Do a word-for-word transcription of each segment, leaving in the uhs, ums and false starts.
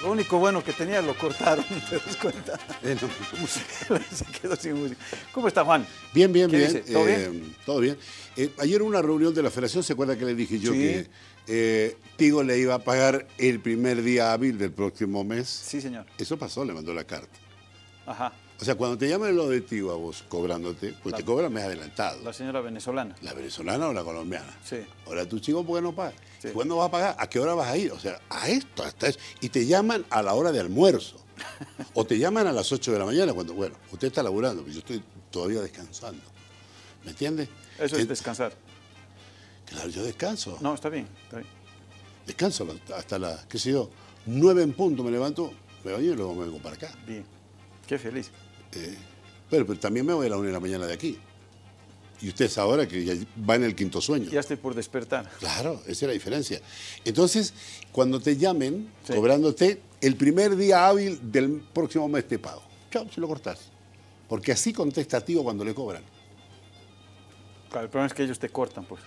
Lo único bueno que tenía lo cortaron, ¿te das cuenta? Eh, no. Se quedó sin música. ¿Cómo está, Juan? Bien, bien, ¿Qué bien. dice? ¿Todo Eh, bien? Todo bien. Eh, ayer hubo una reunión de la federación, ¿se acuerda que le dije yo Sí. que eh, Tigo le iba a pagar el primer día hábil del próximo mes? Sí, señor. Eso pasó, le mandó la carta. Ajá. O sea, cuando te llaman lo de Tigo a vos cobrándote, pues La- te cobran mes adelantado. La señora venezolana. La venezolana o la colombiana. Sí. Ahora tu chico, ¿por qué no paga? Sí. ¿Cuándo vas a pagar? ¿A qué hora vas a ir? O sea, a esto, hasta eso. Y te llaman a la hora de almuerzo. O te llaman a las ocho de la mañana cuando, bueno, usted está laburando, pero yo estoy todavía descansando. ¿Me entiende? Eso es En- descansar. Claro, yo descanso. No, está bien, está bien. Descanso hasta las, qué sé yo, nueve en punto me levanto, me baño y luego me vengo para acá. Bien. Qué feliz. Eh, pero, pero también me voy a la una de la mañana de aquí. Y usted es ahora que ya va en el quinto sueño. Ya estoy por despertar. Claro, esa es la diferencia. Entonces, cuando te llamen, Sí. cobrándote, el primer día hábil del próximo mes te pago. Chao, si lo cortás. Porque así contesta a Tigo cuando le cobran. Claro, el problema es que ellos te cortan, pues.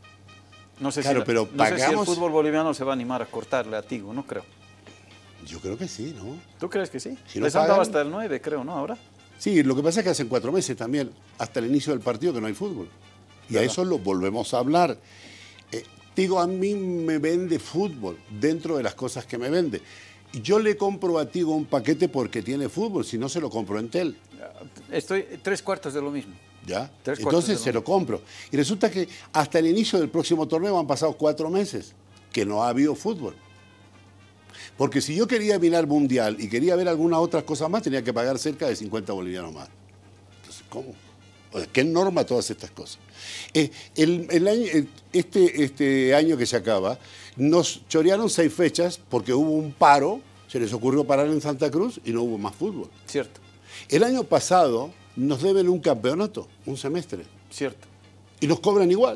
No sé, Claro, si, la- pero no sé si el pagamos- fútbol boliviano se va a animar a cortarle a Tigo, no creo. Yo creo que sí, ¿no? ¿Tú crees que sí? Si no Les han dado pagan- hasta el nueve, creo, ¿no? Ahora. Sí, lo que pasa es que hacen cuatro meses también, hasta el inicio del partido, que no hay fútbol. Y a ¿Verdad? eso lo volvemos a hablar. Eh, Tigo a mí me vende fútbol dentro de las cosas que me vende. Y yo le compro a Tigo un paquete porque tiene fútbol, si no se lo compro en Tel. Estoy tres cuartos de lo mismo. ¿Ya? Tres cuartos Entonces de se lo lo compro. Y resulta que hasta el inicio del próximo torneo han pasado cuatro meses que no ha habido fútbol. Porque si yo quería mirar mundial y quería ver alguna otra cosa más, tenía que pagar cerca de cincuenta bolivianos más. Entonces, ¿cómo? O sea, ¿qué norma todas estas cosas? Eh, el, el año, eh, este, este año que se acaba, nos chorearon seis fechas porque hubo un paro, se les ocurrió parar en Santa Cruz y no hubo más fútbol. Cierto, El año pasado nos deben un campeonato, un semestre, cierto. y nos cobran igual.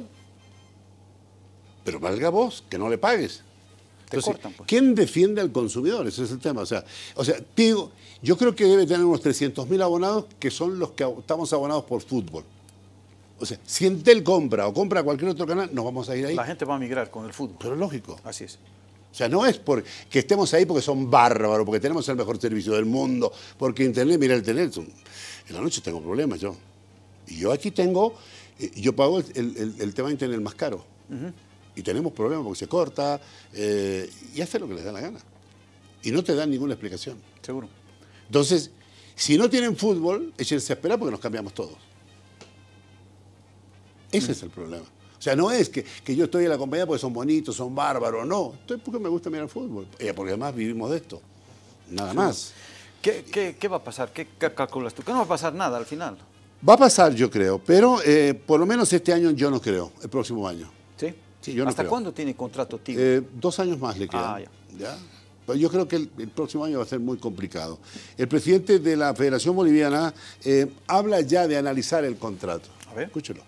Pero valga vos, que no le pagues. Te cortan, pues. ¿Quién defiende al consumidor? Ese es el tema. O sea, o sea Tigo, yo creo que debe tener unos trescientos mil abonados que son los que estamos abonados por fútbol. O sea, si Entel compra o compra cualquier otro canal, nos vamos a ir ahí. La gente va a migrar con el fútbol. Pero lógico. Así es. O sea, no es porque estemos ahí porque son bárbaros, porque tenemos el mejor servicio del mundo, porque Internet, mira el teléfono. En la noche tengo problemas yo. Y yo aquí tengo, eh, yo pago el, el- el tema de Internet más caro. Y tenemos problemas porque se corta eh, y hace lo que les da la gana. Y no te dan ninguna explicación. Seguro. Entonces, si no tienen fútbol, échense a esperar porque nos cambiamos todos. Ese es el problema. O sea, no es que, que yo estoy en la compañía porque son bonitos, son bárbaros, no. Estoy porque me gusta mirar el fútbol. Eh, porque además vivimos de esto. Nada más. ¿Qué, qué, qué va a pasar? ¿Qué ca- calculas tú? Que no va a pasar nada al final. Va a pasar, yo creo, pero eh, por lo menos este año yo no creo, el próximo año. ¿Sí? Sí, yo no ¿Hasta creo. cuándo tiene contrato Tigo? Eh, dos años más le quedan. Ah, ya. ¿Ya? Pero yo creo que el, el próximo año va a ser muy complicado. El presidente de la Federación Boliviana eh, habla ya de analizar el contrato. A ver. Escúchelo.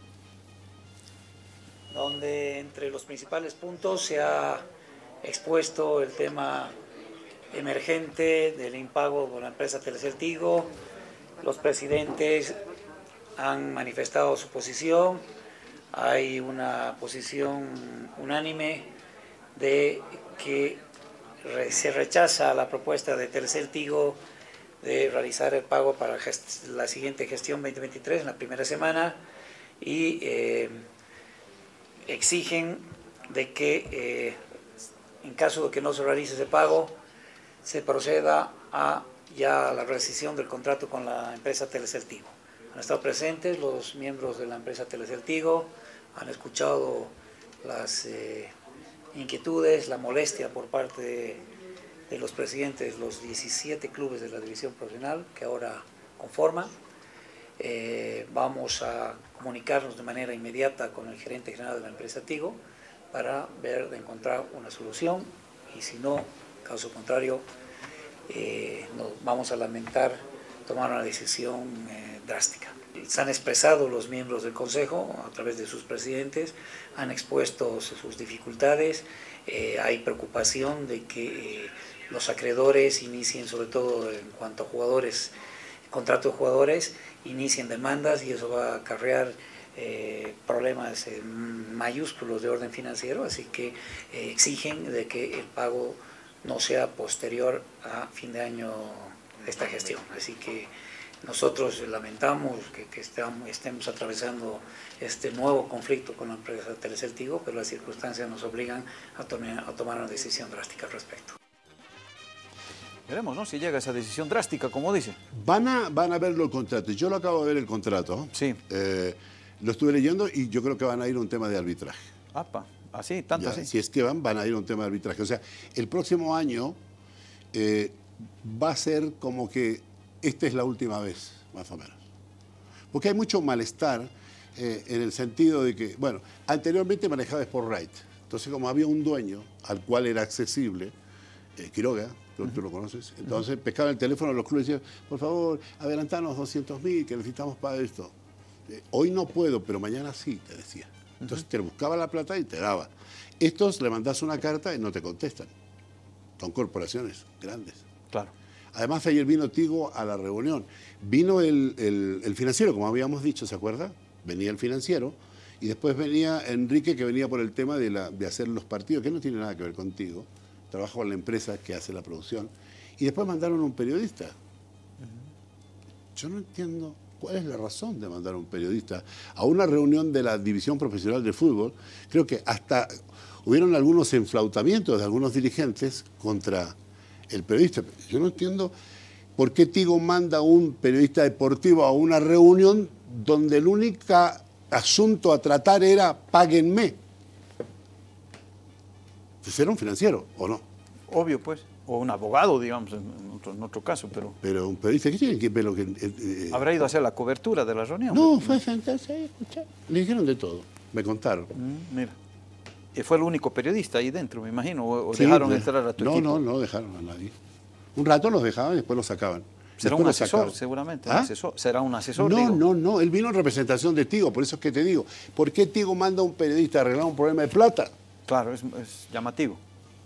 Donde entre los principales puntos se ha expuesto el tema emergente del impago por la empresa Telecel Tigo. Los presidentes han manifestado su posición. Hay una posición unánime de que re- se rechaza la propuesta de Telecel Tigo de realizar el pago para gest- la siguiente gestión veinte veintitrés en la primera semana y eh, exigen de que eh, en caso de que no se realice ese pago se proceda a ya la rescisión del contrato con la empresa Telecel Tigo. Han estado presentes los miembros de la empresa Telecel Tigo, han escuchado las eh, inquietudes, la molestia por parte de, de los presidentes de los diecisiete clubes de la división profesional que ahora conforman. Eh, vamos a comunicarnos de manera inmediata con el gerente general de la empresa Tigo para ver de encontrar una solución y si no, caso contrario, eh, nos vamos a lamentar tomar una decisión eh, drástica. Se han expresado los miembros del Consejo a través de sus presidentes, han expuesto sus dificultades, eh, hay preocupación de que eh, los acreedores inicien, sobre todo en cuanto a jugadores, contrato de jugadores, inicien demandas y eso va a acarrear eh, problemas eh, mayúsculos de orden financiero, así que eh, exigen de que el pago no sea posterior a fin de año esta gestión. Así que nosotros lamentamos que, que estamos, estemos atravesando este nuevo conflicto con la empresa Telecel Tigo, pero las circunstancias nos obligan a, tomar, a tomar una decisión drástica al respecto. Veremos, ¿no? Si llega esa decisión drástica, como dice. Van a, van a verlo el contrato. Yo lo acabo de ver el contrato. Sí. Eh, lo estuve leyendo y yo creo que van a ir a un tema de arbitraje. Apa, así, tanto Ya, así. si es que van, van a ir a un tema de arbitraje. O sea, el próximo año eh, va a ser como que esta es la última vez, más o menos. Porque hay mucho malestar eh, en el sentido de que, bueno, anteriormente manejaba Sportright. Entonces, como había un dueño al cual era accesible, eh, Quiroga, tú, uh-huh. tú lo conoces, entonces uh-huh. pescaba el teléfono a los clubes y decía, por favor, adelantanos doscientos mil, que necesitamos para esto. Eh, hoy no puedo, pero mañana sí, te decía. Entonces uh-huh. te buscaba la plata y te daba. Estos le mandás una carta y no te contestan. Son corporaciones grandes. Claro. Además, ayer vino Tigo a la reunión. Vino el, el, el financiero, como habíamos dicho, ¿se acuerda? Venía el financiero y después venía Enrique, que venía por el tema de, la, de hacer los partidos, que no tiene nada que ver contigo. Trabaja con la empresa que hace la producción. Y después mandaron a un periodista. Uh-huh. Yo no entiendo cuál es la razón de mandar a un periodista a una reunión de la División Profesional de Fútbol. Creo que hasta hubieron algunos enflautamientos de algunos dirigentes contra el periodista. Yo no entiendo por qué Tigo manda a un periodista deportivo a una reunión donde el único asunto a tratar era páguenme. Pues era un financiero, ¿o no? Obvio, pues. O un abogado, digamos, en otro, en otro caso, pero... Pero un periodista, ¿qué tiene que ver lo que...? Eh, eh, Habrá ido a hacer la cobertura de la reunión. No, fue a sentarse ahí a escuchar. Le dijeron de todo, me contaron. Mm, mira. Y fue el único periodista ahí dentro, me imagino, o, o sí, dejaron de, entrar a tu no, equipo. No, no, no dejaron a nadie. Un rato los dejaban y después los sacaban. Será después un los asesor, sacaban. seguramente. ¿Ah? Un asesor. Será un asesor, No, digo. no, no. Él vino en representación de Tigo, por eso es que te digo. ¿Por qué Tigo manda a un periodista a arreglar un problema de plata? Claro, es, es llamativo.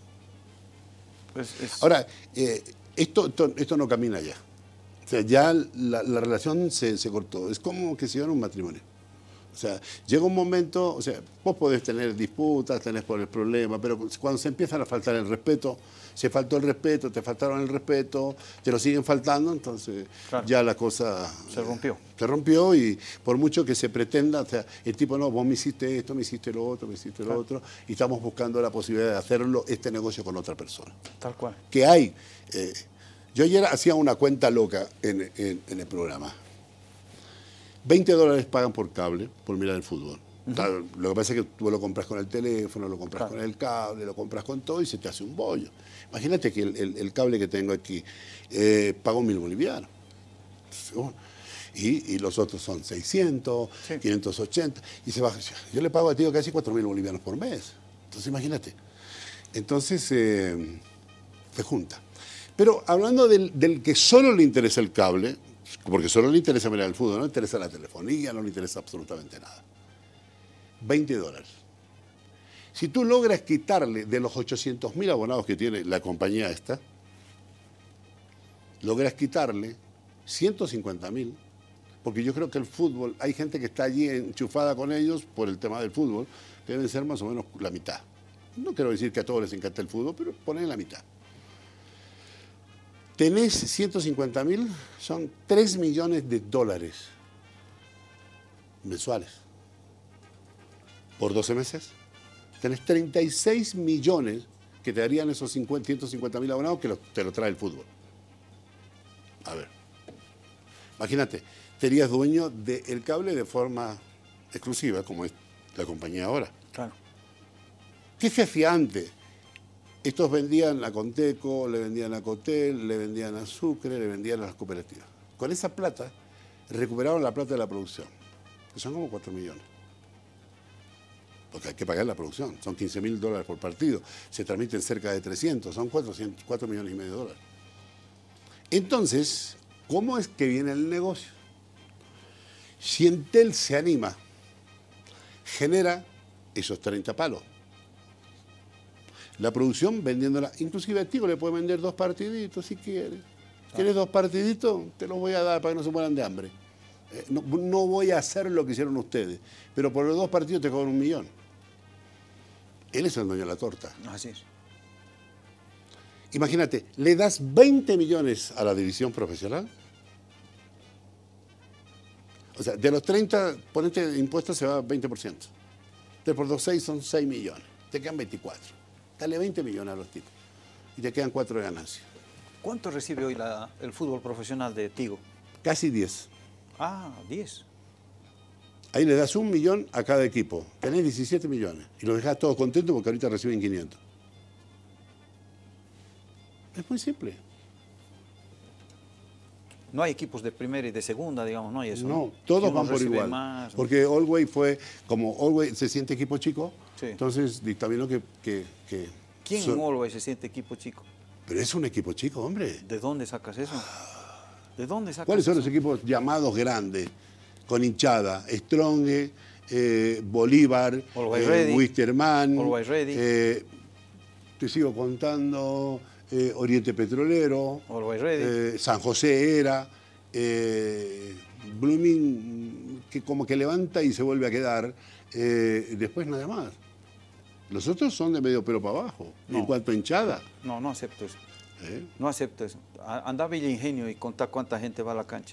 Es, es... Ahora, eh, esto, esto, esto no camina ya. O sea, ya la, la relación se, se cortó. Es como que se lleva un matrimonio. O sea, llega un momento, o sea, vos podés tener disputas, tenés por el problema, pero cuando se empiezan a faltar el respeto, se faltó el respeto, te faltaron el respeto, te lo siguen faltando, entonces claro. ya la cosa... Se rompió. Eh, se rompió y por mucho que se pretenda, o sea, el tipo, no, vos me hiciste esto, me hiciste lo otro, me hiciste claro. lo otro, y estamos buscando la posibilidad de hacerlo, este negocio con otra persona. Tal cual. Que hay... Eh, yo ayer hacía una cuenta loca en, en, en el programa. veinte dólares pagan por cable, por mirar el fútbol. Uh-huh. Lo que pasa es que tú lo compras con el teléfono, lo compras claro. con el cable, lo compras con todo y se te hace un bollo. Imagínate que el, el, el cable que tengo aquí eh, pago mil bolivianos. Y, y los otros son seiscientos, sí. quinientos ochenta. Y se baja. Yo le pago a Tigo casi cuatro mil bolivianos por mes. Entonces imagínate. Entonces eh, se junta. Pero hablando del, del que solo le interesa el cable, porque solo le interesa mirar el fútbol, no le interesa la telefonía, no le interesa absolutamente nada. veinte dólares. Si tú logras quitarle de los ochocientos mil abonados que tiene la compañía esta, logras quitarle ciento cincuenta mil, porque yo creo que el fútbol, hay gente que está allí enchufada con ellos por el tema del fútbol, que deben ser más o menos la mitad. No quiero decir que a todos les encanta el fútbol, pero ponen la mitad. Tenés ciento cincuenta mil, son tres millones de dólares mensuales. Por doce meses, tenés treinta y seis millones que te darían esos ciento cincuenta mil abonados que lo, te lo trae el fútbol. A ver, imagínate, serías dueño del cable de forma exclusiva, como es la compañía ahora. Claro. ¿Qué se hacía antes? Estos vendían a Conteco, le vendían a Cotel, le vendían a Sucre, le vendían a las cooperativas. Con esa plata, recuperaron la plata de la producción, que son como cuatro millones. Porque hay que pagar la producción, son quince mil dólares por partido, se transmiten cerca de trescientos, son cuatrocientos, cuatro millones y medio de dólares. Entonces, ¿cómo es que viene el negocio? Si Entel se anima, genera esos treinta palos. La producción vendiéndola, inclusive a Tigo le puede vender dos partiditos si quiere. ¿Quieres dos partiditos? Te los voy a dar para que no se mueran de hambre. Eh, no, no voy a hacer lo que hicieron ustedes, pero por los dos partidos te cobran un millón. Él es el dueño de la torta. Así es. Imagínate, le das veinte millones a la división profesional. O sea, de los treinta, ponete de impuestos se va veinte por ciento. tres por dos, seis, son seis millones. Te quedan veinticuatro. Dale veinte millones a los tipos. Y te quedan cuatro de ganancia. ¿Cuánto recibe hoy la, el fútbol profesional de Tigo? Casi diez. Ah, diez. Ahí le das un millón a cada equipo. Tenés diecisiete millones. Y los dejás todos contentos porque ahorita reciben quinientos. Es muy simple. No hay equipos de primera y de segunda, digamos, no hay eso. No, todos van por igual. Más, porque Allway fue, como Allway se siente equipo chico, sí. Entonces dictaminó que... que, que ¿Quién son... en Allway se siente equipo chico? Pero es un equipo chico, hombre. ¿De dónde sacas eso? ¿De dónde sacas ¿Cuáles son eso? los equipos llamados grandes, con hinchada? Strong, eh, Bolívar, eh, Wisterman, eh, te sigo contando, eh, Oriente Petrolero, eh, San José era, eh, Blooming, que como que levanta y se vuelve a quedar, eh, después nada más. Los otros son de medio pelo para abajo, no. En cuanto a hinchada. No, no acepto eso. ¿Eh? No acepto eso. Anda a Villa Ingenio y contá cuánta gente va a la cancha.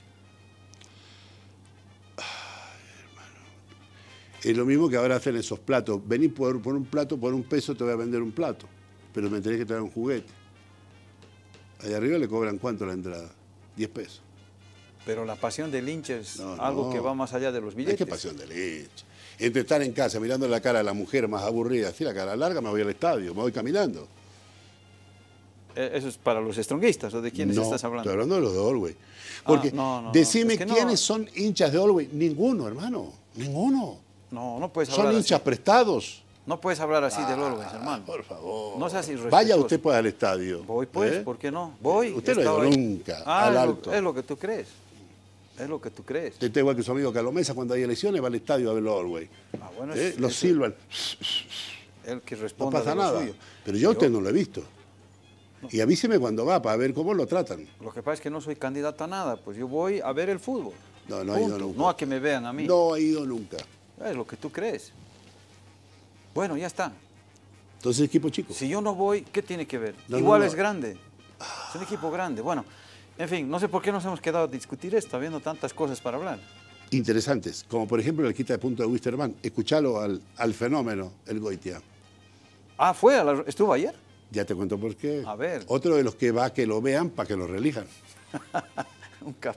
Ay, hermano. Es lo mismo que ahora hacen esos platos. Vení por, por un plato, por un peso te voy a vender un plato, pero me tenés que traer un juguete. Allá arriba le cobran ¿cuánto la entrada? diez pesos. Pero la pasión del hincha es no, algo no. que va más allá de los billetes. ¿Qué pasión del hincha? Entre estar en casa mirando la cara a la mujer más aburrida, así la cara larga, me voy al estadio, me voy caminando. ¿Eso es para los stronguistas o de quiénes no, estás hablando? Estoy hablando de los de Allway. Porque ah, no, no, decime es que quiénes no. son hinchas de Allway. Ninguno, hermano. Ninguno. No, no puedes hablar Son hinchas así. prestados. No puedes hablar así ah, del Allway, hermano. Por favor. No seas irrespetuoso. Vaya usted pues al estadio. Voy pues, ¿eh? ¿por qué no? Voy. Usted no ha ido ahí. nunca ah, al es alto. Lo, es lo que tú crees. Es lo que tú crees. Usted está igual que su amigo Calomesa, cuando hay elecciones va al estadio a ver los Allway. Ah, bueno, ¿Eh? es, los es silban. El que No responde pasa de lo nada. suyo. Pero yo a usted no lo he visto. No. Y avíseme cuando va para ver cómo lo tratan. Lo que pasa es que no soy candidato a nada, pues yo voy a ver el fútbol. No, no he ido nunca. No a que me vean a mí. No he ido nunca. Es lo que tú crees. Bueno, ya está. Entonces, equipo chico. Si yo no voy, ¿qué tiene que ver? No, Igual no, no. es grande. Es un equipo grande. Bueno, en fin, no sé por qué nos hemos quedado a discutir esto, habiendo tantas cosas para hablar. Interesantes, como por ejemplo el quita de punto de Wisterman. Escuchalo al, al fenómeno, el Goitia. Ah, ¿fue? A la, ¿estuvo ayer? Ya te cuento por qué. A ver. Otro de los que va a que lo vean para que lo reelijan. Un capo.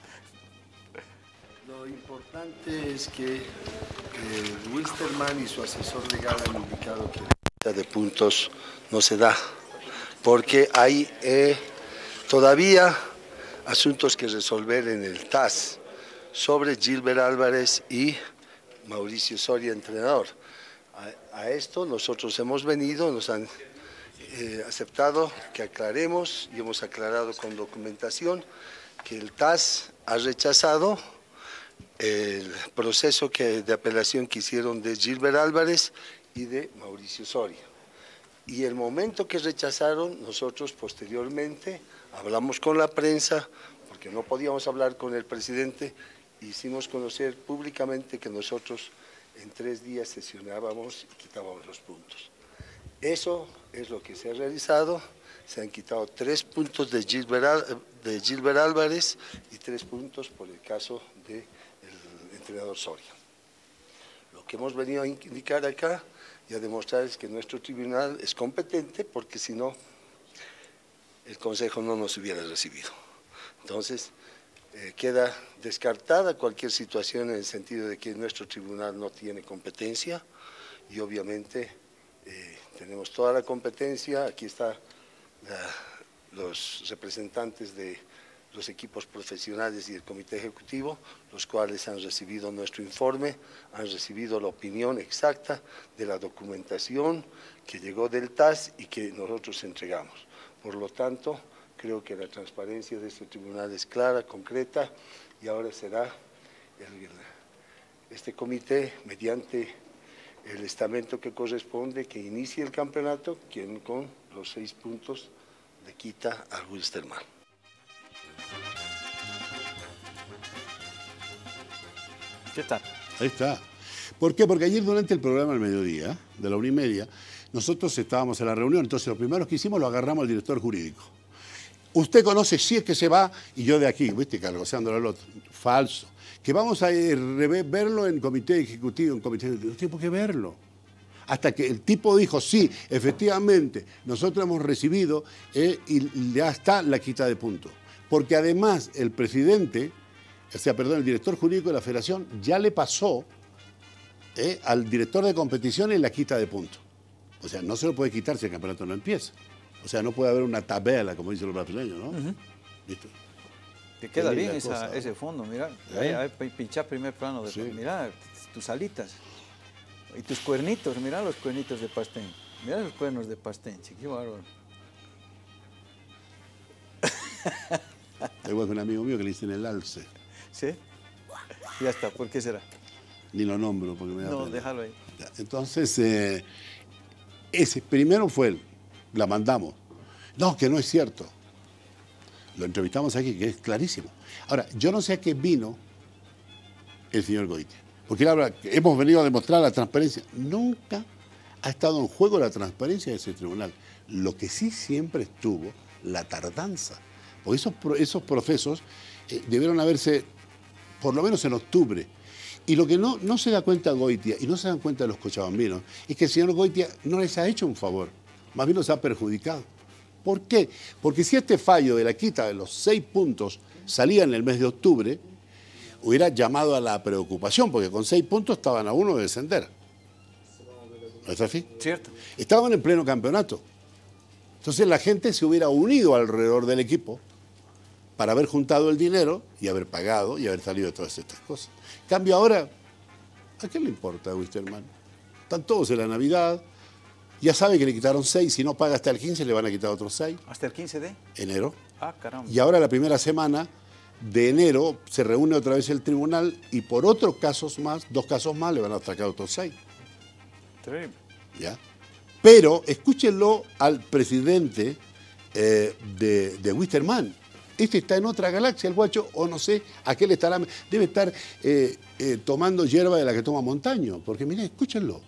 Lo importante es que eh, Wisterman y su asesor legal han indicado que la quita de puntos no se da, porque hay eh, todavía asuntos que resolver en el T A S sobre Gilbert Álvarez y Mauricio Soria, entrenador. A, a esto nosotros hemos venido, nos han eh, aceptado que aclaremos y hemos aclarado con documentación que el T A S ha rechazado el proceso que, de apelación que hicieron de Gilbert Álvarez y de Mauricio Soria. Y el momento que rechazaron, nosotros posteriormente hablamos con la prensa, porque no podíamos hablar con el presidente, hicimos conocer públicamente que nosotros en tres días sesionábamos y quitábamos los puntos. Eso es lo que se ha realizado, se han quitado tres puntos de Gilbert, de Gilbert Álvarez y tres puntos por el caso del entrenador Soria. Lo que hemos venido a indicar acá y a demostrar es que nuestro tribunal es competente, porque si no, el Consejo no nos hubiera recibido. Entonces, eh, queda descartada cualquier situación en el sentido de que nuestro tribunal no tiene competencia y obviamente eh, tenemos toda la competencia. Aquí están los representantes de los equipos profesionales y el comité ejecutivo, los cuales han recibido nuestro informe, han recibido la opinión exacta de la documentación que llegó del T A S y que nosotros entregamos. Por lo tanto, creo que la transparencia de este tribunal es clara, concreta, y ahora será el, este comité, mediante el estamento que corresponde, que inicie el campeonato, quien con los seis puntos le quita al Wisterman. ¿Qué tal? Ahí está. ¿Por qué? Porque ayer durante el programa al mediodía, de la una y media, nosotros estábamos en la reunión, entonces lo primero que hicimos lo agarramos al director jurídico. Usted conoce si es que se va y yo de aquí, viste, calgoceándolo al otro. Falso. Que vamos a ir, verlo en comité ejecutivo, en comité ejecutivo. No tiene por qué verlo. Hasta que el tipo dijo, sí, efectivamente, nosotros hemos recibido eh, y ya está la quita de puntos. Porque además el presidente, o sea, perdón, el director jurídico de la federación ya le pasó eh, al director de competiciones la quita de puntos. O sea, no se lo puede quitar si el campeonato no empieza. O sea, no puede haber una tabela, como dicen los brasileños, ¿no? Uh-huh. ¿Listo? Te queda bien esa, cosa, ese fondo, mira. ¿Eh? Ahí, ahí pinchá primer plano, de, sí. Mira tus alitas. Y tus cuernitos, mira los cuernitos de Pastén. Mira los cuernos de Pastén, qué bárbaro. Tengo un amigo mío que le dicen el alce. ¿Sí? Ya está, ¿por qué será? Ni lo nombro porque me da No, pena. déjalo ahí. Entonces, eh, ese primero fue él, la mandamos. No, que no es cierto. Lo entrevistamos aquí, que es clarísimo. Ahora, yo no sé a qué vino el señor Goitia. Porque él habla, hemos venido a demostrar la transparencia. Nunca ha estado en juego la transparencia de ese tribunal. Lo que sí siempre estuvo, la tardanza. Porque esos, esos procesos eh, debieron haberse, por lo menos en octubre. Y lo que no, no se da cuenta Goitia, y no se dan cuenta los cochabambinos, es que el señor Goitia no les ha hecho un favor, más bien los ha perjudicado. ¿Por qué? Porque si este fallo de la quita de los seis puntos salía en el mes de octubre, hubiera llamado a la preocupación, porque con seis puntos estaban a uno de descender. ¿No es así? Cierto. Estaban en pleno campeonato. Entonces la gente se hubiera unido alrededor del equipo para haber juntado el dinero y haber pagado y haber salido de todas estas cosas. En cambio ahora, ¿a qué le importa a Wisterman? Están todos en la Navidad, ya sabe que le quitaron seis, si no paga hasta el quince le van a quitar otros seis. ¿Hasta el quince de? Enero. Ah, caramba. Y ahora la primera semana de enero se reúne otra vez el tribunal y por otros casos más, dos casos más, le van a sacar otros seis. Terrible. ¿Ya? Pero escúchenlo al presidente eh, de, de Wisterman. Este está en otra galaxia, el guacho, o no sé a qué le estará. Debe estar eh, eh, tomando hierba de la que toma Montaño. Porque miren, escúchenlo.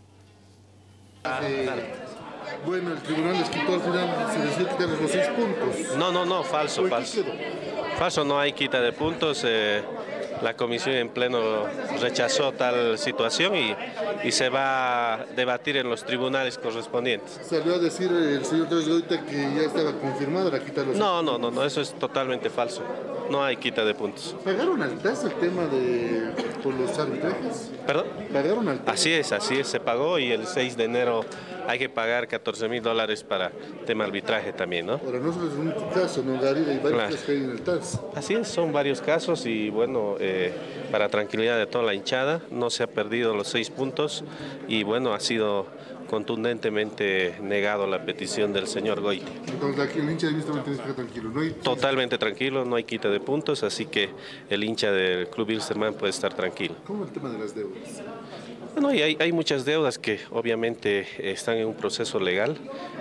Eh, bueno, el tribunal les quitó al final, se les quitan los seis puntos. No, no, no, falso, falso. Falso, no hay quita de puntos. Eh, la comisión en pleno rechazó tal situación y, y se va a debatir en los tribunales correspondientes. Salió a decir el señor Torres Goitia que ya estaba confirmada la quita de los No, no, no, no, eso es totalmente falso. No hay quita de puntos. ¿Pagaron al T A S el tema de por los arbitrajes? ¿Perdón? ¿Pagaron al T A S? Así es, así es, se pagó y el seis de enero hay que pagar catorce mil dólares para tema arbitraje también, ¿no? Ahora, no solo es un único caso, ¿no, Garida? Hay varios Claro. casos que hay en el T A S. Así es, son varios casos y bueno, eh, para tranquilidad de toda la hinchada, no se ha perdido los seis puntos y bueno, ha sido contundentemente negado la petición del señor Goitia. Entonces aquí el hincha de Wisterman tiene que estar tranquilo, ¿no? Hay... Totalmente tranquilo, no hay quita de puntos, así que el hincha del Club Wilstermann puede estar tranquilo. ¿Cómo el tema de las deudas? Bueno, y hay, hay muchas deudas que obviamente están en un proceso legal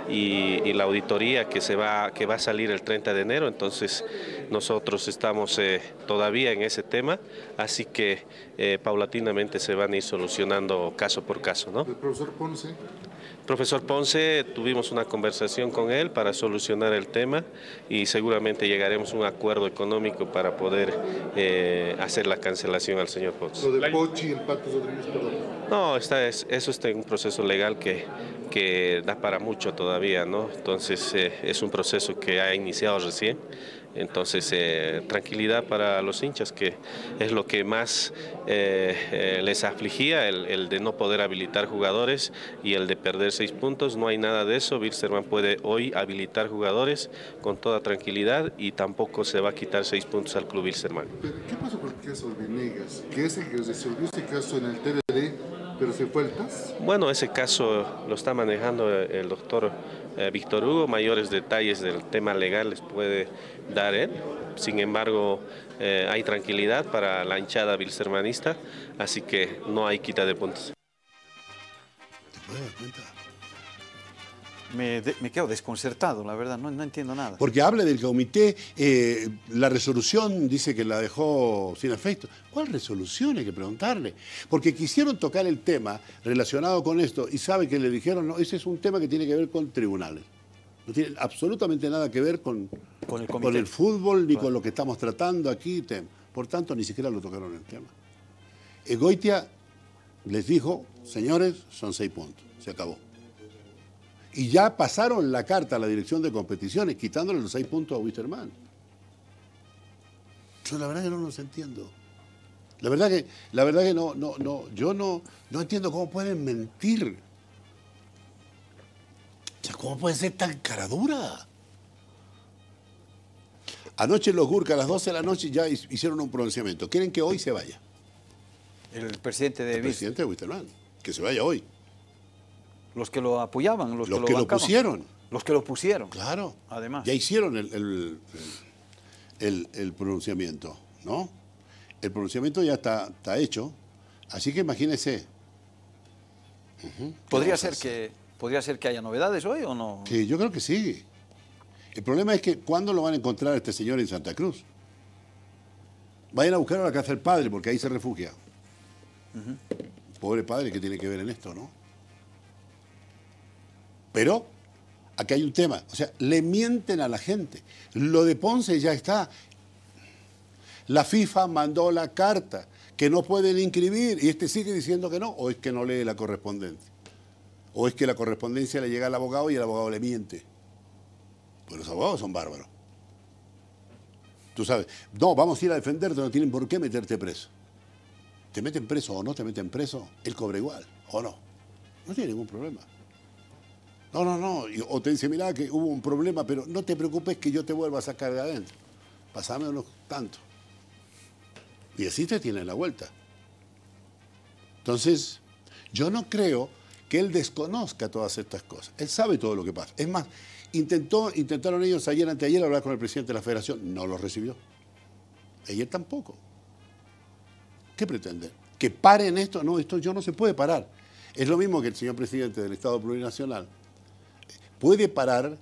y, y la auditoría que, se va, que va a salir el treinta de enero, entonces nosotros estamos eh, todavía en ese tema, así que eh, paulatinamente se van a ir solucionando caso por caso, ¿no? ¿El profesor Ponce? Profesor Ponce, tuvimos una conversación con él para solucionar el tema y seguramente llegaremos a un acuerdo económico para poder eh, hacer la cancelación al señor Ponce. Lo de Pochi y el Pato Rodríguez, perdón. No, está, es, eso está en un proceso legal que, que da para mucho todavía, ¿no? Entonces eh, es un proceso que ha iniciado recién. Entonces, eh, tranquilidad para los hinchas, que es lo que más eh, eh, les afligía, el, el de no poder habilitar jugadores y el de perder seis puntos. No hay nada de eso. Wilstermann puede hoy habilitar jugadores con toda tranquilidad y tampoco se va a quitar seis puntos al Club Wilstermann. Pero, ¿qué pasó con el caso de Venegas? Que es el que resolvió ese caso en el T D D, pero se fue al T A S. Bueno, ese caso lo está manejando el doctor eh, Víctor Hugo. Mayores detalles del tema legal les puede dar él. Sin embargo, eh, hay tranquilidad para la hinchada wilstermanista, así que no hay quita de puntos. ¿Te puedes dar cuenta? Me, de, me quedo desconcertado, la verdad, no, no entiendo nada. Porque habla del comité, eh, la resolución dice que la dejó sin efecto. ¿Cuál resolución? Hay que preguntarle. Porque quisieron tocar el tema relacionado con esto y sabe que le dijeron, no, ese es un tema que tiene que ver con tribunales. No tiene absolutamente nada que ver con, con, el, con el fútbol ni claro. con lo que estamos tratando aquí. Por tanto, ni siquiera lo tocaron el tema. Goitia les dijo, señores, son seis puntos, se acabó. Y ya pasaron la carta a la dirección de competiciones, quitándole los seis puntos a Wisterman. Yo la verdad que no los entiendo. La verdad que, la verdad que no, no, no, yo no, no entiendo cómo pueden mentir. O sea, ¿cómo pueden ser tan caradura? Anoche los Gurka a las doce de la noche ya hicieron un pronunciamiento. Quieren que hoy se vaya. El presidente de El presidente de Wisterman, que se vaya hoy. Los que lo apoyaban, los, los que, que lo, lo pusieron. Los que lo pusieron. Claro. Además. Ya hicieron el, el, el, el pronunciamiento, ¿no? El pronunciamiento ya está, está hecho. Así que imagínese. Uh-huh. ¿Podría, ser que, ¿Podría ser que haya novedades hoy o no? Sí, yo creo que sí. El problema es que ¿cuándo lo van a encontrar a este señor en Santa Cruz? Vayan a buscar a la casa del padre, porque ahí se refugia. Uh-huh. Pobre padre que tiene que ver en esto, ¿no? Pero aquí hay un tema, o sea, le mienten a la gente. Lo de Ponce ya está. La FIFA mandó la carta que no pueden inscribir y este sigue diciendo que no, o es que no lee la correspondencia. O es que la correspondencia le llega al abogado y el abogado le miente. Pues los abogados son bárbaros. Tú sabes, no, vamos a ir a defenderte, no tienen por qué meterte preso. Te meten preso o no te meten preso, él cobra igual, o no. No tiene ningún problema. No, no, no. O te dice, mirá que hubo un problema, pero no te preocupes que yo te vuelva a sacar de adentro. Pasame unos tanto. Y así te tiene la vuelta. Entonces, yo no creo que él desconozca todas estas cosas. Él sabe todo lo que pasa. Es más, intentó, intentaron ellos ayer, anteayer, hablar con el presidente de la federación. No lo recibió. Ayer tampoco. ¿Qué pretenden? ¿Que paren esto? No, esto yo no se puede parar. Es lo mismo que el señor presidente del Estado Plurinacional puede parar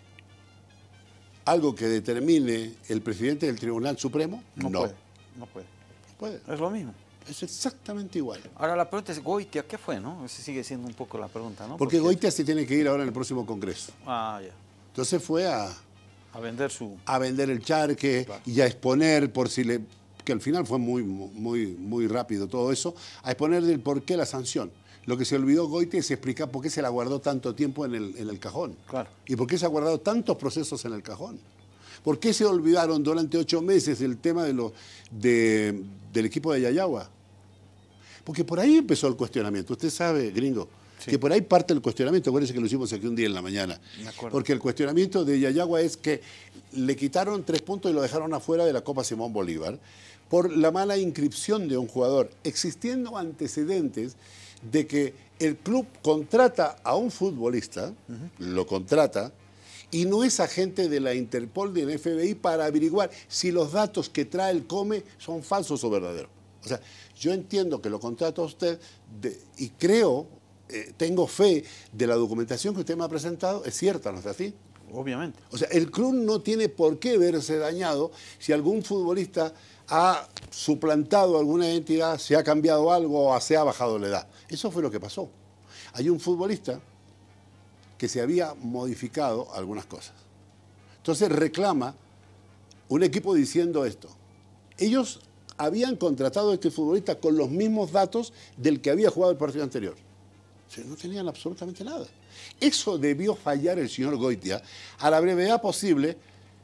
algo que determine el presidente del Tribunal Supremo. No, no. puede. No puede. No puede. Es lo mismo. Es exactamente igual. Ahora la pregunta es, Goitia, ¿qué fue, no? Esa sigue siendo un poco la pregunta, ¿no? Porque, Porque Goitia se tiene que ir ahora en el próximo Congreso. Ah, ya. Entonces fue a... A vender su... A vender el charque, claro. Y a exponer por si le... Que al final fue muy, muy, muy rápido todo eso, a exponer del por qué la sanción. Lo que se olvidó Goitia es explicar por qué se la guardó tanto tiempo en el, en el cajón. Claro. Y por qué se ha guardado tantos procesos en el cajón. ¿Por qué se olvidaron durante ocho meses el tema de lo, de, del equipo de Yayagua? Porque por ahí empezó el cuestionamiento. Usted sabe, gringo, sí, que por ahí parte el cuestionamiento. Acuérdense que lo hicimos aquí un día en la mañana. Me acuerdo. Porque el cuestionamiento de Yayagua es que le quitaron tres puntos y lo dejaron afuera de la Copa Simón Bolívar por la mala inscripción de un jugador, existiendo antecedentes de que el club contrata a un futbolista, uh-huh, lo contrata, y no es agente de la Interpol ni del F B I para averiguar si los datos que trae el COME son falsos o verdaderos. O sea, yo entiendo que lo contrata a usted de, y creo, eh, tengo fe de la documentación que usted me ha presentado, es cierta, ¿no es así? Obviamente. O sea, el club no tiene por qué verse dañado si algún futbolista ha suplantado alguna identidad, se ha cambiado algo o se ha bajado la edad. Eso fue lo que pasó. Hay un futbolista que se había modificado algunas cosas. Entonces reclama un equipo diciendo esto. Ellos habían contratado a este futbolista con los mismos datos del que había jugado el partido anterior. O sea, no tenían absolutamente nada. Eso debió fallar el señor Goitia a la brevedad posible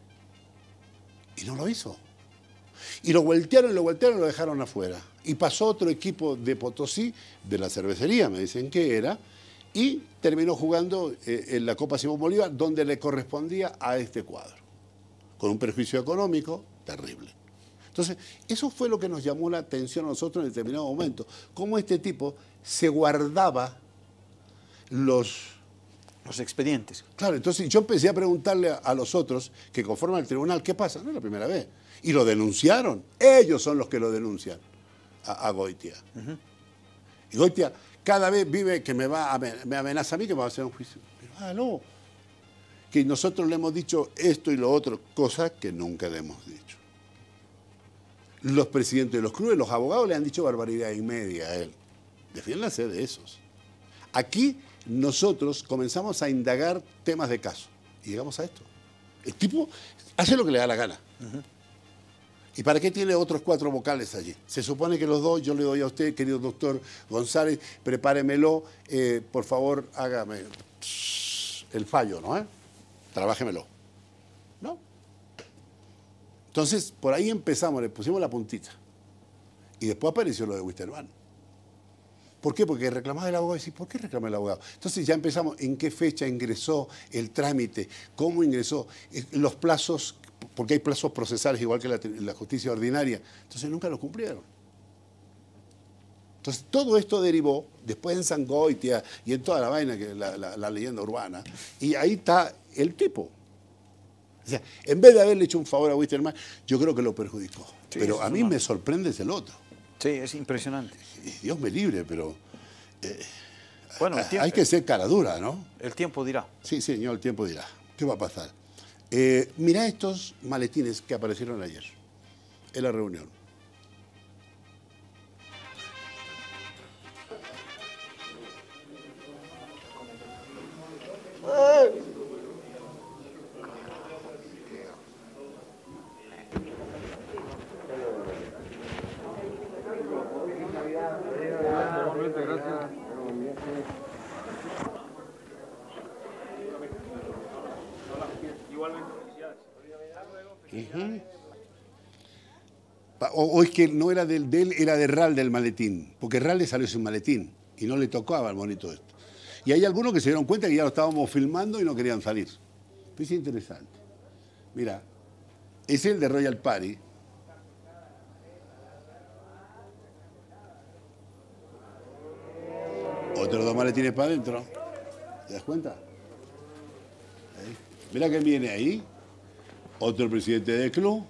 y no lo hizo. Y lo voltearon, lo voltearon y lo dejaron afuera. Y pasó otro equipo de Potosí, de la cervecería, me dicen que era, y terminó jugando eh, en la Copa Simón Bolívar, donde le correspondía a este cuadro, con un perjuicio económico terrible. Entonces, eso fue lo que nos llamó la atención a nosotros en determinado momento, cómo este tipo se guardaba los... Los expedientes. Claro, entonces yo empecé a preguntarle a, a los otros que conforman el tribunal, ¿qué pasa? No es la primera vez. Y lo denunciaron. Ellos son los que lo denuncian a, a Goitia. Uh-huh. Y Goitia cada vez vive que me va a, me amenaza a mí que me va a hacer un juicio. Pero, ah, no, que nosotros le hemos dicho esto y lo otro, cosas que nunca le hemos dicho. Los presidentes de los clubes, los abogados le han dicho barbaridad y media a él. Defiéndase de esos. Aquí nosotros comenzamos a indagar temas de caso y llegamos a esto. El tipo hace lo que le da la gana. Uh-huh. ¿Y para qué tiene otros cuatro vocales allí? Se supone que los dos, yo le doy a usted, querido doctor González, prepáremelo, eh, por favor, hágame el fallo, ¿no? ¿Eh? Trabájemelo. ¿No? Entonces, por ahí empezamos, le pusimos la puntita. Y después apareció lo de Wisterman. ¿Por qué? Porque reclamaba el abogado. Y decía, ¿por qué reclama el abogado? Entonces ya empezamos, ¿en qué fecha ingresó el trámite? ¿Cómo ingresó? Los plazos, porque hay plazos procesales igual que la, la justicia ordinaria. Entonces nunca lo cumplieron. Entonces todo esto derivó, después en Sangoitia y en toda la vaina, que la, la, la leyenda urbana, y ahí está el tipo. O sea, en vez de haberle hecho un favor a Wisterman, yo creo que lo perjudicó. Sí, pero a mí una... me sorprende es el otro. Sí, es impresionante. Dios me libre, pero eh, bueno, el tiempo, hay que ser cara dura, ¿no? El tiempo dirá. Sí, señor, el tiempo dirá. ¿Qué va a pasar? Eh, mirá estos maletines que aparecieron ayer en la reunión. Uh-huh. o, o es que no era del, de él, era de Ral del maletín, porque Ral le salió sin maletín y no le tocaba al monito esto. Y hay algunos que se dieron cuenta que ya lo estábamos filmando y no querían salir. Pues es interesante. Mira, es el de Royal Party. Otros dos maletines para adentro. ¿Te das cuenta? Ahí. Mira que viene ahí. Otro presidente del club.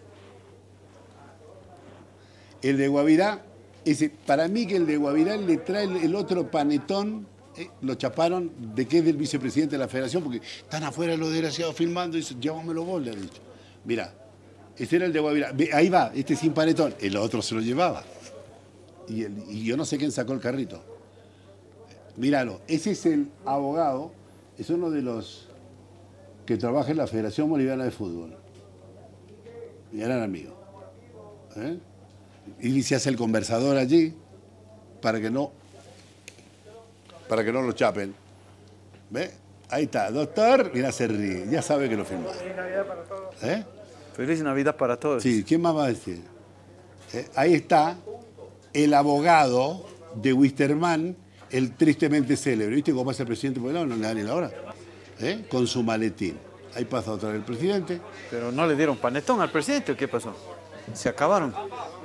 El de Guavirá. Ese, para mí que el de Guavirá le trae el, el otro panetón. Eh, lo chaparon de que es del vicepresidente de la federación, porque están afuera los desgraciados filmando y dicen, llévamelo vos, le han dicho. Mira, ese era el de Guavirá. Ahí va, este sin panetón. El otro se lo llevaba. Y, el, y yo no sé quién sacó el carrito. Míralo, ese es el abogado, es uno de los que trabaja en la Federación Boliviana de Fútbol. Y eran amigos. ¿Eh? Y se hace el conversador allí para que no, para que no lo chapen. ¿Ve? Ahí está, doctor, mira, se ríe, ya sabe que lo filmó. Feliz Navidad para todos. ¿Eh? Feliz Navidad para todos. Sí, ¿quién más va a decir? ¿Eh? Ahí está el abogado de Wisterman, el tristemente célebre. ¿Viste cómo pasa el presidente? Porque no, no le dan ni la hora. ¿Eh? Con su maletín. Ahí pasa otra vez el presidente. Pero no le dieron panetón al presidente, ¿o qué pasó? Se acabaron.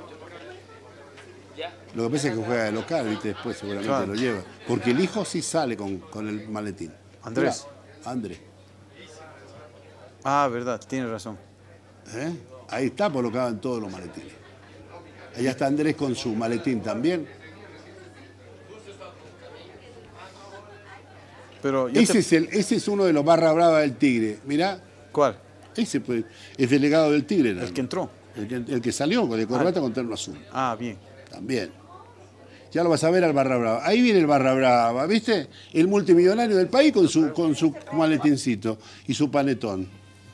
Lo que pasa es que juega de local, ¿viste? Después seguramente claro. Lo lleva. Porque el hijo sí sale con, con el maletín. Andrés. Mira, Andrés. Ah, verdad, tiene razón. ¿Eh? Ahí está, colocado en todos los maletines. Allá está Andrés con su maletín también. Pero ese, te... es el, ese es uno de los barra brava del Tigre. Mirá. ¿Cuál? Ese pues, es delegado del Tigre. ¿No? El que entró. El que, el que salió de corbata ah. con terno azul. Ah, bien. También. Ya lo vas a ver al barra brava. Ahí viene el barra brava, ¿viste? El multimillonario del país con su, con su maletincito y su panetón.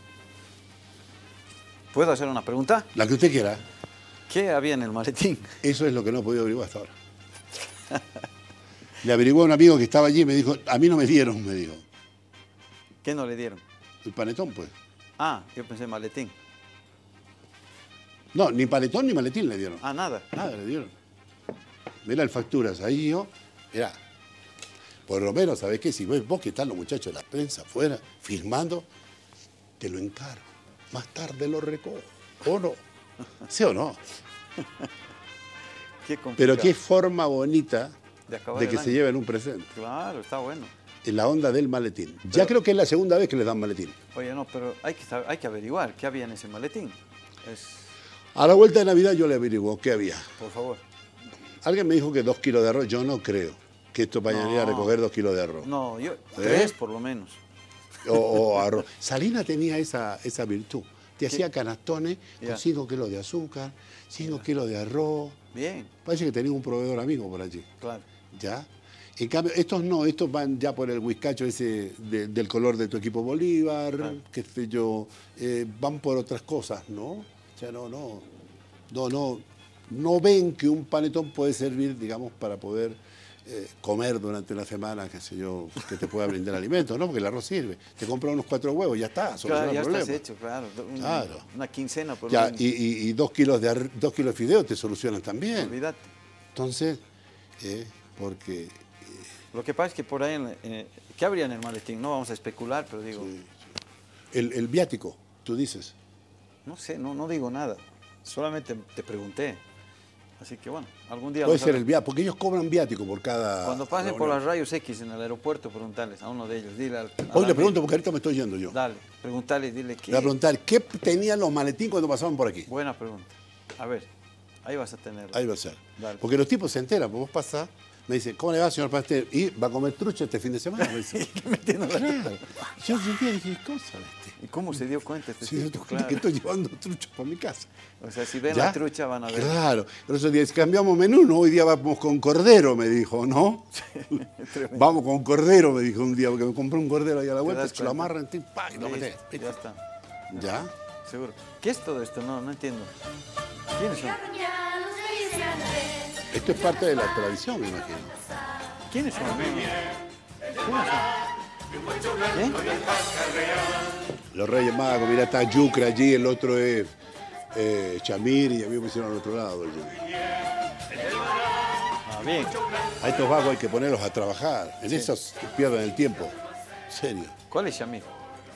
¿Puedo hacer una pregunta? La que usted quiera. ¿Qué había en el maletín? Eso es lo que no he podido averiguar hasta ahora. Le averiguó a un amigo que estaba allí y me dijo, a mí no me dieron, me dijo. ¿Qué no le dieron? El panetón, pues. Ah, yo pensé maletín. No, ni panetón ni maletín le dieron. Ah, nada. Nada le dieron. Mirá el facturas ahí yo, mirá. Por lo menos, ¿sabés qué? Si ves vos que están los muchachos de la prensa afuera, filmando, te lo encargo. Más tarde lo recojo. ¿O no? ¿Sí o no? Qué Pero qué forma bonita de, de que se año. lleven un presente. Claro, está bueno. En la onda del maletín. Pero, ya creo que es la segunda vez que les dan maletín. Oye, no, pero hay que, saber, hay que averiguar qué había en ese maletín. Es... A la vuelta de Navidad yo le averiguo qué había. Por favor. Alguien me dijo que dos kilos de arroz. Yo no creo que esto vaya no, a recoger dos kilos de arroz. No, yo ¿Eh? tres por lo menos. o, o arroz. Salina tenía esa, esa virtud. Te hacía canastones con Ya. cinco kilos de azúcar, cinco kilos de arroz. Bien, Parece que tenía un proveedor amigo por allí. claro. ¿Ya? En cambio, estos no, estos van ya por el whiskacho ese de- del color de tu equipo Bolívar, Claro. qué sé yo, eh, van por otras cosas, ¿no? O sea, no, no, no, no, no ven que un panetón puede servir, digamos, para poder eh, comer durante una semana, qué sé yo, que te pueda brindar alimentos, ¿no? Porque el arroz sirve. Te compras unos cuatro huevos, ya está, soluciona Claro, ya el problema. estás hecho, claro. Un- Claro. Una quincena por Ya, un- y, y- y dos kilos de ar- dos kilos de fideo te solucionan también. Olvídate. Entonces, eh, porque Lo que pasa es que por ahí, en la- en- ¿qué habría en el maletín? No vamos a especular, pero digo, el, el viático, tú dices. no sé, no, no digo nada. Solamente te pregunté. Así que bueno, algún día... Puede lo ser el sabré. viático, porque ellos cobran viático por cada... Cuando pasen por reunión. los rayos X en el aeropuerto, preguntarles a uno de ellos. Dile al, al Hoy le amigo, pregunto porque ahorita me estoy yendo yo. Dale, preguntarle, dile Le que... voy a preguntar, ¿qué tenían los maletines cuando pasaban por aquí? Buena pregunta. A ver, ahí vas a tenerlo. Ahí va a ser. Dale. Porque los tipos se enteran, pues vos pasás, me dicen, ¿cómo le va, señor Pastel? Y va a comer trucha este fin de semana. Me dice. Metiendo la- Claro. Yo sentía y dije, ¿cómo sabe este? ¿Y cómo se dio cuenta este Sí, yo tipo? te Claro. que estoy llevando trucha para mi casa. O sea, si ven ¿Ya? la trucha van a ver. Claro. Pero esos días cambiamos menú, ¿no? Hoy día vamos con cordero, me dijo, ¿no? Tremendo. Vamos con cordero, me dijo un día, porque me compré un cordero ahí a la vuelta, das se lo cuenta? amarran, tin, pa, y lo metés. Listo, ya está, ¿Ya? seguro. ¿Qué es todo esto? No, no entiendo. ¿Quiénes son? Esto es parte de la tradición, me imagino. ¿Quiénes son? No, no. ¿Quiénes son? ¿Eh? Los Reyes Magos, mira, está Yucra allí, el otro es eh, Chamir y a mí me pusieron al otro lado. Ah, bien. A estos vagos hay que ponerlos a trabajar. En esos pierden el tiempo. En serio. ¿Cuál es Shamir?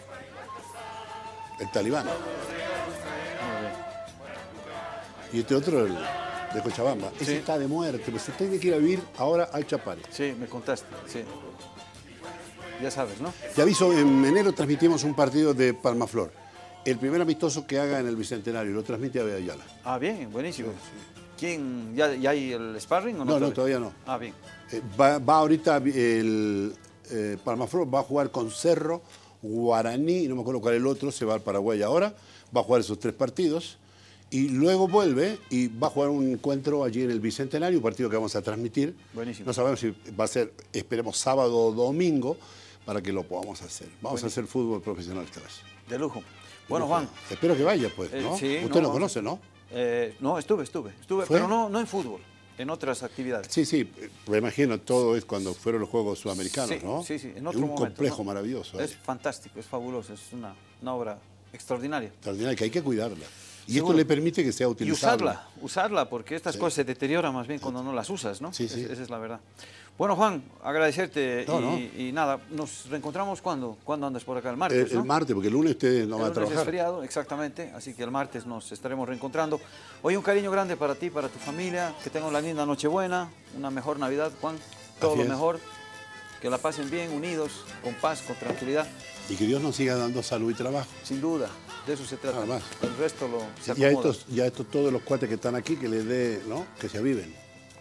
El talibán. Muy bien. Y este otro, el de Cochabamba. Ese Sí. está de muerte, pero se tiene que ir a vivir ahora al Chapare. Sí, me contaste, sí. Ya sabes, ¿no? Te aviso, en enero transmitimos un partido de Palmaflor. El primer amistoso que haga en el Bicentenario, lo transmite a Ayala. Ah, bien, buenísimo. ¿Quién? ¿Ya, ya hay el sparring o no? No, no, todavía no. Ah, bien. Eh, va, va ahorita el eh, Palmaflor, va a jugar con Cerro, Guaraní, no me acuerdo cuál es el otro, se va al Paraguay ahora, va a jugar esos tres partidos y luego vuelve y va a jugar un encuentro allí en el Bicentenario, un partido que vamos a transmitir. Buenísimo. No sabemos si va a ser, esperemos, sábado o domingo para que lo podamos hacer. Vamos a hacer fútbol profesional esta vez. De lujo. Bueno, Juan. Espero que vaya, pues, eh, ¿no? sí, Usted lo no, conoce, ¿no? eh, no, estuve, estuve. Estuve, ¿Fue? pero no, no en fútbol, en otras actividades. Sí, sí, me imagino, todo es cuando fueron los Juegos Sudamericanos, Sí, ¿no? sí, sí, en Es otro un momento, complejo ¿no? maravilloso. Es ahí. fantástico, es fabuloso, es una, una obra extraordinaria. Extraordinaria, que hay que cuidarla. Y Seguro. esto le permite que sea Y utilizable. usarla, usarla, porque estas cosas se deterioran más bien cuando no las usas, ¿no? Sí, sí. Es- esa es la verdad. Bueno, Juan, agradecerte No, y, no. y nada, nos reencontramos ¿cuándo? ¿Cuándo andas por acá? El El, martes, el ¿no? martes, porque el lunes ustedes no El van a lunes es trabajar. feriado, exactamente, así que el martes nos estaremos reencontrando. Hoy un cariño grande para ti, para tu familia, que tengan una linda Nochebuena, una mejor Navidad, Juan, todo Así lo es. mejor, que la pasen bien, unidos, con paz, con tranquilidad, Y que Dios nos siga dando salud y trabajo. sin duda, de eso se trata. Nada más. El resto lo se Y a acomoda. estos, y a estos todos los cuates que están aquí, que les dé, ¿no? Que se aviven.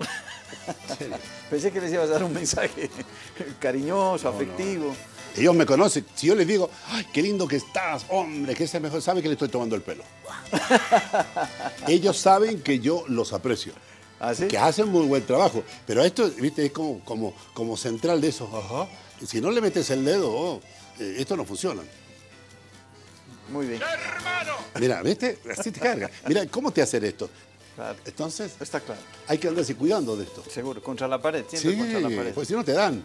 Pensé que les ibas a dar un mensaje cariñoso, afectivo. Ellos me conocen. Si yo les digo, ¡ay, qué lindo que estás, hombre! Que es el mejor, saben que le estoy tomando el pelo. Ellos saben que yo los aprecio. ¿Ah, sí? Que hacen muy buen trabajo. Pero esto, viste, es como, como, como central de eso. Ajá. Si no le metes el dedo, oh, eh, esto no funciona. Muy bien. Mira, ¿viste? Así te carga. Mira, ¿cómo te hacen esto? Claro. Entonces, Está claro. hay que andarse cuidando de esto. Seguro, contra la pared, siempre Sí, contra la pared. pues si no te dan.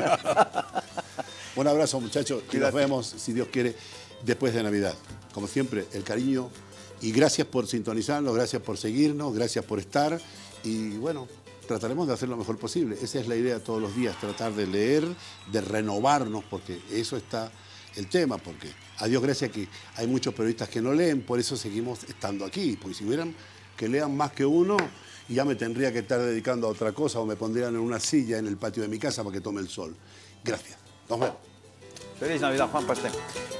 Un abrazo, muchachos, y nos Cuídate. vemos, si Dios quiere, después de Navidad. Como siempre, el cariño y gracias por sintonizarnos, gracias por seguirnos, gracias por estar y bueno, trataremos de hacer lo mejor posible. Esa es la idea todos los días, tratar de leer, de renovarnos, porque eso está el tema, porque a Dios gracias que hay muchos periodistas que no leen, por eso seguimos estando aquí, porque si hubieran que lean más que uno, ya me tendría que estar dedicando a otra cosa o me pondrían en una silla en el patio de mi casa para que tome el sol. Gracias. Nos vemos. Feliz Navidad, Juan Pastén.